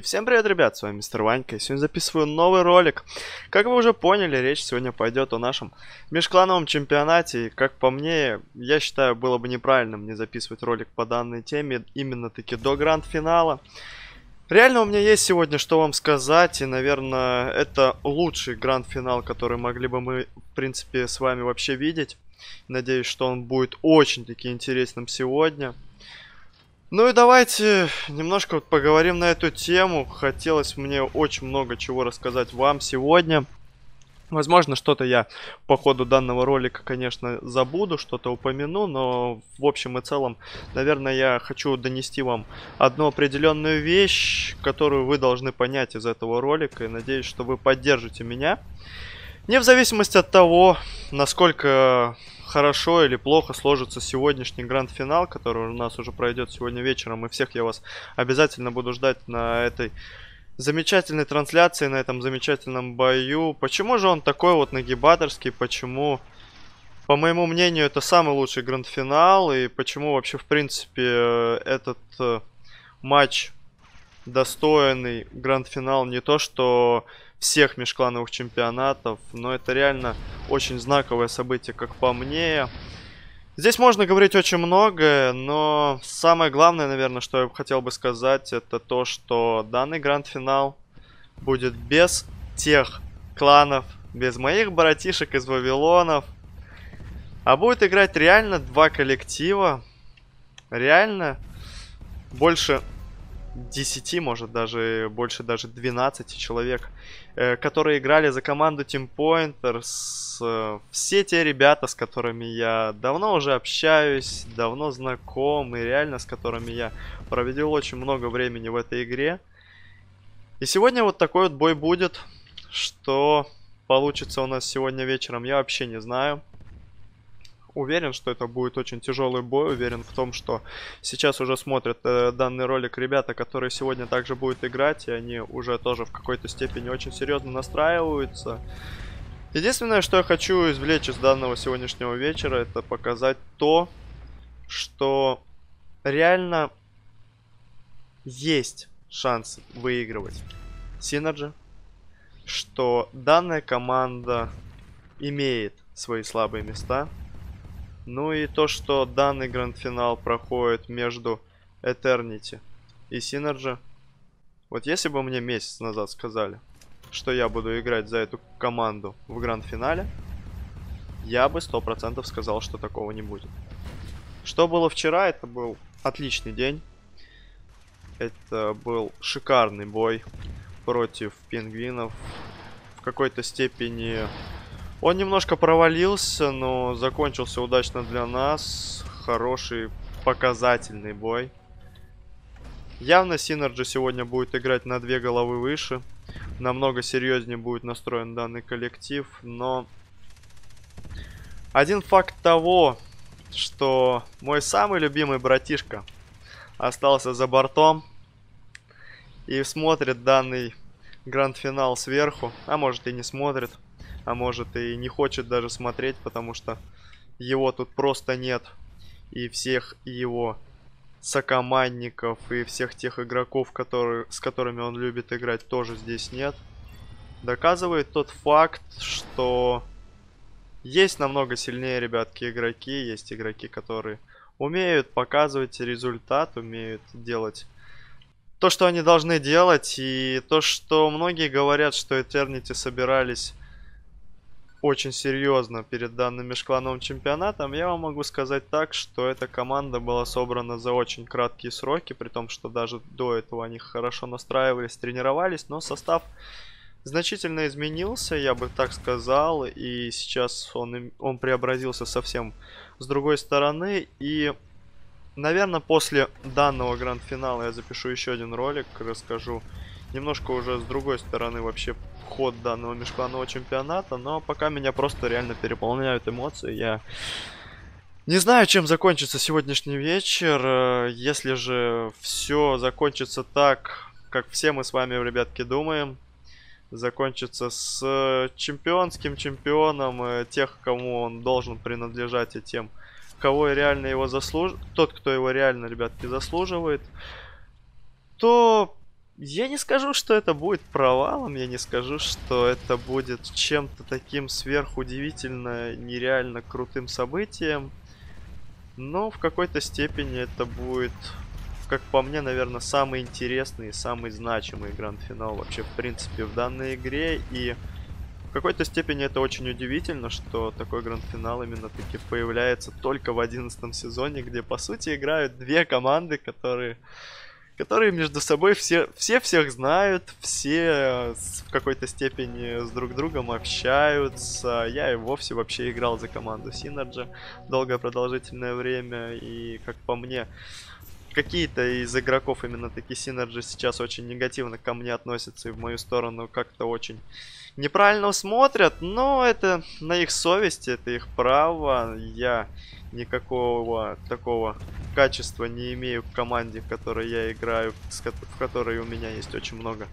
Всем привет, ребят, с вами Мистер Ванька, и сегодня записываю новый ролик. Как вы уже поняли, речь сегодня пойдет о нашем межклановом чемпионате, и как по мне, я считаю, было бы неправильным не записывать ролик по данной теме именно-таки до гранд-финала. Реально у меня есть сегодня что вам сказать, и, наверное, это лучший гранд-финал, который могли бы мы, в принципе, с вами вообще видеть. Надеюсь, что он будет очень-таки интересным сегодня. Ну и давайте немножко поговорим на эту тему. Хотелось мне очень много чего рассказать вам сегодня. Возможно, что-то я по ходу данного ролика, конечно, забуду, что-то упомяну, но в общем и целом, наверное, я хочу донести вам одну определенную вещь, которую вы должны понять из этого ролика, и надеюсь, что вы поддержите меня. Не в зависимости от того, насколько хорошо или плохо сложится сегодняшний гранд-финал, который у нас уже пройдет сегодня вечером, и всех я вас обязательно буду ждать на этой замечательной трансляции, на этом замечательном бою. Почему же он такой вот нагибаторский, почему, по моему мнению, это самый лучший гранд-финал, и почему вообще, в принципе, этот матч достойный гранд-финал не то что всех межклановых чемпионатов, но это реально очень знаковое событие, как по мне. Здесь можно говорить очень многое, но самое главное, наверное, что я хотел бы сказать, это то, что данный гранд-финал будет без тех кланов, без моих братишек из Вавилонов, а будет играть реально два коллектива, реально больше 10, может даже больше даже 12 человек, которые играли за команду Team Pointers. Все те ребята, с которыми я давно уже общаюсь, давно знаком, и реально с которыми я провел очень много времени в этой игре. И сегодня вот такой вот бой будет. Что получится у нас сегодня вечером, я вообще не знаю. Уверен, что это будет очень тяжелый бой. Уверен в том, что сейчас уже смотрят данный ролик ребята, которые сегодня также будут играть. И они уже тоже в какой-то степени очень серьезно настраиваются. Единственное, что я хочу извлечь из данного сегодняшнего вечера, это показать то, что реально есть шансы выигрывать Synergy. Что данная команда имеет свои слабые места. Ну и то, что данный гранд-финал проходит между Eternity и Synergy. Вот если бы мне месяц назад сказали, что я буду играть за эту команду в гранд-финале, я бы 100% сказал, что такого не будет. Что было вчера, это был отличный день. Это был шикарный бой против пингвинов. В какой-то степени он немножко провалился, но закончился удачно для нас. Хороший, показательный бой. Явно Synergy сегодня будет играть на 2 головы выше. Намного серьезнее будет настроен данный коллектив. Но один факт того, что мой самый любимый братишка остался за бортом и смотрит данный гранд-финал сверху, а может и не смотрит. А может и не хочет даже смотреть, потому что его тут просто нет. И всех его сокомандников, и всех тех игроков, с которыми он любит играть, тоже здесь нет. Доказывает тот факт, что есть намного сильнее, ребятки, игроки. Есть игроки, которые умеют показывать результат, умеют делать то, что они должны делать. И то, что многие говорят, что Eternity собирались очень серьезно перед данным межклановым чемпионатом, я вам могу сказать так, что эта команда была собрана за очень краткие сроки, при том, что даже до этого они хорошо настраивались, тренировались, но состав значительно изменился, я бы так сказал, и сейчас он преобразился совсем с другой стороны, и, наверное, после данного гранд-финала я запишу еще один ролик, расскажу немножко уже с другой стороны вообще ход данного межкланового чемпионата, но пока меня просто реально переполняют эмоции. Я не знаю, чем закончится сегодняшний вечер. Если же все закончится так, как все мы с вами, ребятки, думаем, закончится с чемпионским чемпионом, тех, кому он должен принадлежать, и тем, кого реально его заслуживает, тот, кто его реально, ребятки, заслуживает, то Я не скажу, что это будет провалом, я не скажу, что это будет чем-то таким сверхудивительно, нереально крутым событием, но в какой-то степени это будет, как по мне, наверное, самый интересный и самый значимый гранд-финал вообще, в принципе, в данной игре. И в какой-то степени это очень удивительно, что такой гранд-финал именно таки появляется только в 11 сезоне, где, по сути, играют две команды, которые между собой все всех знают, все в какой-то степени с друг другом общаются. Я и вовсе вообще играл за команду Synergy долгое продолжительное время, и, как по мне, какие-то из игроков именно таки Synergy сейчас очень негативно ко мне относятся и в мою сторону как-то очень неправильно смотрят, но это на их совести, это их право. Я никакого такого качества не имею к команде, в которой я играю, в которой у меня есть очень много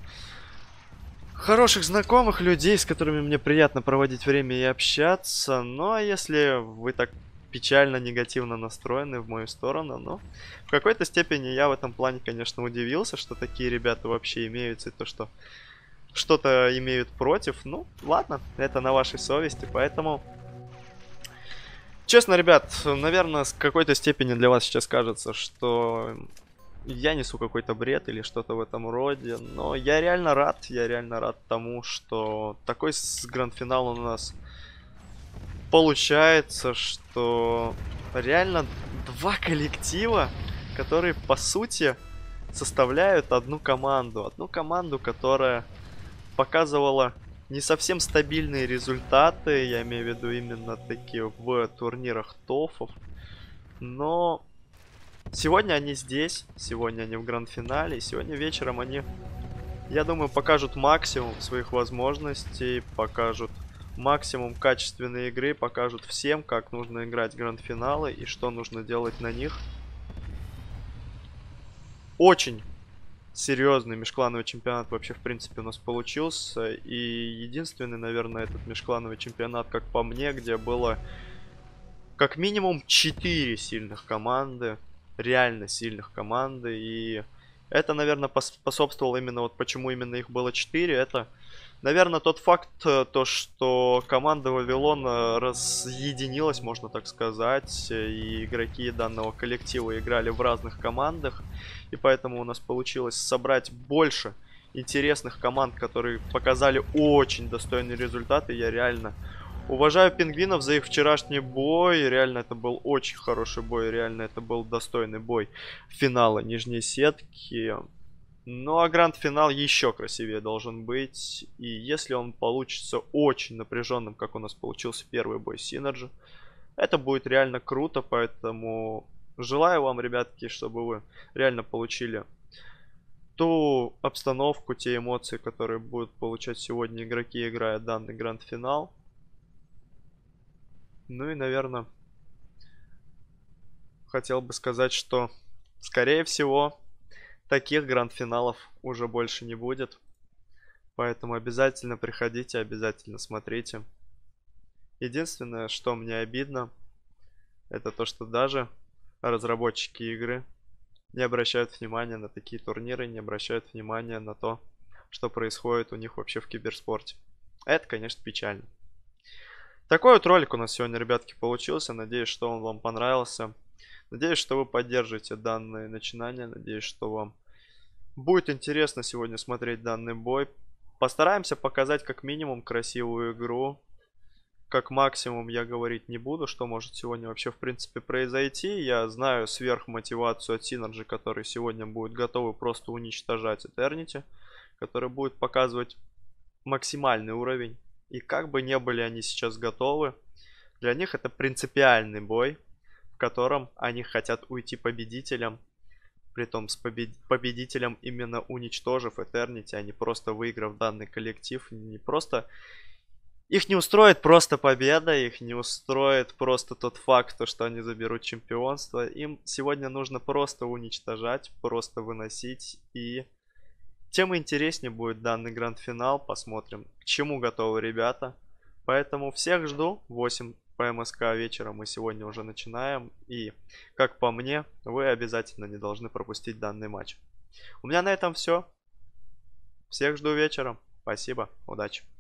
хороших знакомых людей, с которыми мне приятно проводить время и общаться. Ну, а если вы так печально, негативно настроены в мою сторону, ну, в какой-то степени я в этом плане, конечно, удивился, что такие ребята вообще имеются, и то, что что-то имеют против. Ну, ладно, это на вашей совести, поэтому... Честно, ребят, наверное, с какой-то степени для вас сейчас кажется, что я несу какой-то бред или что-то в этом роде, но я реально рад тому, что такой гранд-финал у нас получается, что реально два коллектива, которые, по сути, составляют одну команду, которая показывала не совсем стабильные результаты, я имею в виду именно такие в турнирах ТОФов. Но сегодня они здесь, сегодня они в гранд-финале, и сегодня вечером они, я думаю, покажут максимум своих возможностей, покажут максимум качественной игры, покажут всем, как нужно играть гранд-финалы и что нужно делать на них. Очень серьезный межклановый чемпионат вообще, в принципе, у нас получился. И единственный, наверное, этот межклановый чемпионат, как по мне, где было как минимум 4 сильных команды, реально сильных команды. И это, наверное, способствовало именно вот почему именно их было 4. Это, наверное, тот факт, то, что команда Вавилон разъединилась, можно так сказать. И игроки данного коллектива играли в разных командах. И поэтому у нас получилось собрать больше интересных команд, которые показали очень достойные результаты. Я реально уважаю пингвинов за их вчерашний бой. Реально это был очень хороший бой. Реально это был достойный бой финала нижней сетки. Ну а гранд-финал еще красивее должен быть. И если он получится очень напряженным, как у нас получился первый бой Synergy, это будет реально круто. Поэтому желаю вам, ребятки, чтобы вы реально получили ту обстановку, те эмоции, которые будут получать сегодня игроки, играя данный гранд-финал. Ну и, наверное, хотел бы сказать, что, скорее всего, таких гранд-финалов уже больше не будет. Поэтому обязательно приходите, обязательно смотрите. Единственное, что мне обидно, это то, что даже разработчики игры не обращают внимания на такие турниры, не обращают внимания на то, что происходит у них вообще в киберспорте. Это, конечно, печально. Такой вот ролик у нас сегодня, ребятки, получился. Надеюсь, что он вам понравился. Надеюсь, что вы поддержите данное начинание. Надеюсь, что вам будет интересно сегодня смотреть данный бой. Постараемся показать как минимум красивую игру. Как максимум я говорить не буду, что может сегодня вообще в принципе произойти. Я знаю сверхмотивацию от Synergy, которые сегодня будут готовы просто уничтожать Eternity, который будет показывать максимальный уровень. И как бы не были они сейчас готовы, для них это принципиальный бой, в котором они хотят уйти победителем. Притом с победителем именно уничтожив Eternity, а не просто выиграв данный коллектив. Не просто... Их не устроит просто победа, их не устроит просто тот факт, что они заберут чемпионство. Им сегодня нужно просто уничтожать, просто выносить. И тем интереснее будет данный гранд-финал. Посмотрим, к чему готовы ребята. Поэтому всех жду. 8 по МСК вечером мы сегодня уже начинаем. И, как по мне, вы обязательно не должны пропустить данный матч. У меня на этом все. Всех жду вечером. Спасибо, удачи.